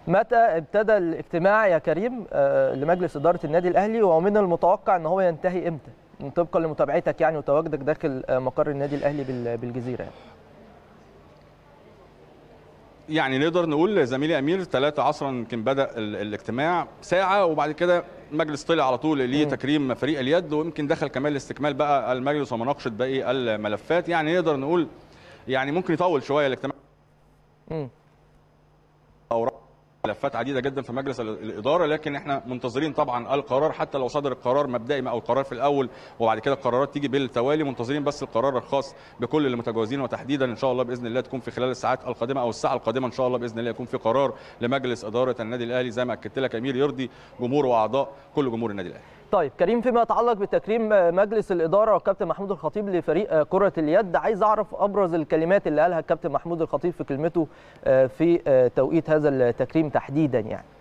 متى ابتدى الاجتماع يا كريم لمجلس إدارة النادي الأهلي، ومن المتوقع أن هو ينتهي إمتى طبقا لمتابعتك يعني وتواجدك داخل مقر النادي الأهلي بالجزيرة؟ يعني نقدر نقول زميلي امير 3 عصرا يمكن بدا الاجتماع ساعه، وبعد كده المجلس طلع على طول لتكريم فريق اليد، ويمكن دخل كمان لاستكمال بقى المجلس ومناقشه باقي الملفات. يعني نقدر نقول يعني ممكن يطول شويه الاجتماع. اوراق ملفات عديده جدا في مجلس الاداره، لكن احنا منتظرين طبعا القرار، حتى لو صدر القرار مبدئي او القرار في الاول وبعد كده القرارات تيجي بالتوالي. منتظرين بس القرار الخاص بكل المتجاوزين، وتحديدا ان شاء الله باذن الله تكون في خلال الساعات القادمه او الساعه القادمه ان شاء الله باذن الله يكون في قرار لمجلس اداره النادي الاهلي زي ما اكدت لك امير، يرضي جمهور واعضاء كل جمهور النادي الاهلي. طيب كريم، فيما يتعلق بتكريم مجلس الإدارة والكابتن محمود الخطيب لفريق كرة اليد، عايز أعرف أبرز الكلمات اللي قالها الكابتن محمود الخطيب في كلمته في توقيت هذا التكريم تحديدا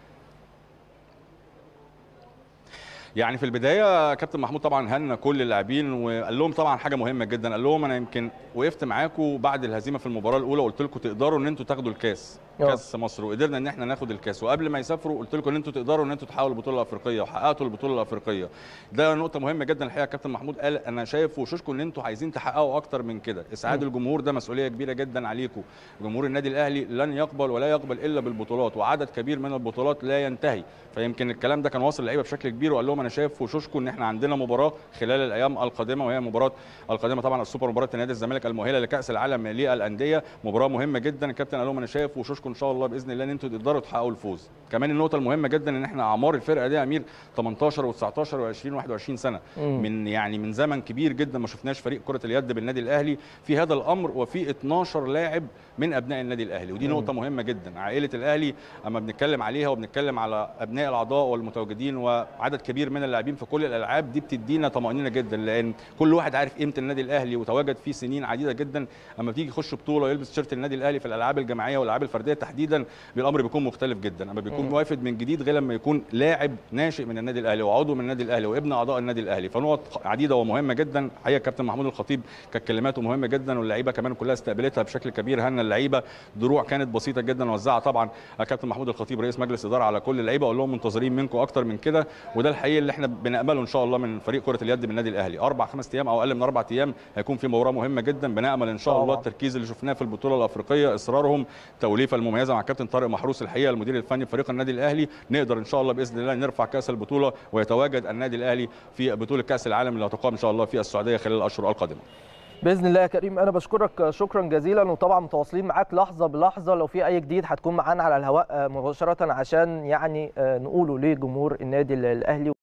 يعني في البدايه كابتن محمود طبعا هنى كل اللاعبين وقال لهم طبعا حاجه مهمه جدا. قال لهم انا يمكن وقفت معاكم بعد الهزيمه في المباراه الاولى وقلت لكم تقدروا ان انتوا تاخدوا الكاس، كاس مصر، وقدرنا ان احنا ناخد الكاس، وقبل ما يسافروا قلت لكم ان انتوا تقدروا ان انتوا تحققوا البطوله الافريقيه، وحققتوا البطوله الافريقيه. ده نقطه مهمه جدا الحقيقه. كابتن محمود قال انا شايف في وشوشكم ان انتوا عايزين تحققوا اكتر من كده، اسعاد الجمهور ده مسؤوليه كبيره جدا عليكم. جمهور النادي الاهلي لن يقبل ولا يقبل الا بالبطولات، وعدد كبير من البطولات لا ينتهي. فيمكن الكلام ده كان واصل للعيبه بشكل كبير، وقال لهم انا شايف في وشوشكم ان احنا عندنا مباراه خلال الايام القادمه، وهي مباراه القادمه طبعا السوبر، مباراه نادي الزمالك المؤهله لكاس العالم للانديه، مباراه مهمه جدا. الكابتن قال لهم انا شايف في وشوشكم ان شاء الله باذن الله ان انتوا تقدروا تحققوا الفوز. كمان النقطه المهمه جدا ان احنا اعمار الفرقه دي يا امير 18 و19 و20 و21 سنه، من زمن كبير جدا ما شفناش فريق كره اليد بالنادي الاهلي في هذا الامر، وفي 12 لاعب من ابناء النادي الاهلي، ودي نقطه مهمه جدا. عائله الاهلي اما بنتكلم عليها وبنتكلم على ابناء الاعضاء والمتواجدين وعدد كبير من اللاعبين في كل الالعاب دي، بتدينا طمانينه جدا، لان كل واحد عارف قيمه النادي الاهلي وتواجد فيه سنين عديده جدا. اما بتيجي يخش بطوله ويلبس تيشيرت النادي الاهلي في الالعاب الجماعيه والالعاب الفرديه تحديدا، الامر بيكون مختلف جدا. اما بيكون وافد من جديد غير لما يكون لاعب ناشئ من النادي الاهلي وعضو من النادي الاهلي وابن اعضاء النادي الاهلي. فنقط عديده ومهمه جدا. حقيقه كابتن محمود الخطيب كانت كلماته مهمه جدا، واللعيبه كمان كلها استقبلتها بشكل كبير. هنا اللعيبه دروع كانت بسيطه جدا وزعها طبعا كابتن محمود الخطيب رئيس مجلس الاداره على كل اللعيبه، وقال لهم منتظرين منكم اكتر من كده، وده الحقيقي اللي احنا بنامله ان شاء الله من فريق كره اليد من النادي الاهلي. 4-5 ايام او اقل من 4 ايام هيكون في مباراه مهمه جدا. بنامل ان شاء الله التركيز اللي شفناه في البطوله الافريقيه، اصرارهم، توليفه المميزه مع كابتن طارق محروس الحقيقه المدير الفني فريق النادي الاهلي، نقدر ان شاء الله باذن الله نرفع كاس البطوله ويتواجد النادي الاهلي في بطوله كاس العالم اللي هتقام ان شاء الله في السعوديه خلال الاشهر القادمه. باذن الله يا كريم. انا بشكرك شكرا جزيلا، وطبعا متواصلين معاك لحظه بلحظه، لو في اي جديد هتكون معانا على الهواء مباشره عشان يعني نقوله لجمهور النادي الاهلي.